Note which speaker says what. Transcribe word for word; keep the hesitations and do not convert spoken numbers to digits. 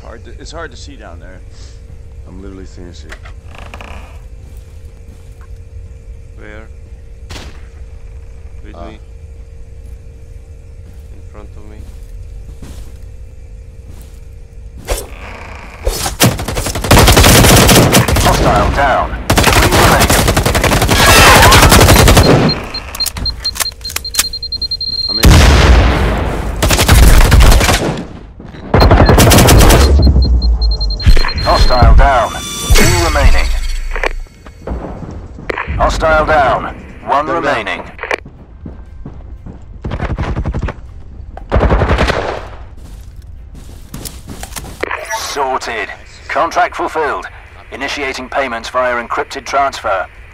Speaker 1: Hard to, it's hard to see down there.
Speaker 2: I'm literally seeing shit.
Speaker 3: Where? With
Speaker 2: Uh.
Speaker 3: me? In front of me?
Speaker 4: Hostile down. Three remaining.
Speaker 2: I'm in.
Speaker 4: Hostile down. Two remaining. Hostile down. One
Speaker 2: They're
Speaker 4: remaining. Sorted. Contract fulfilled. Initiating payments via encrypted transfer.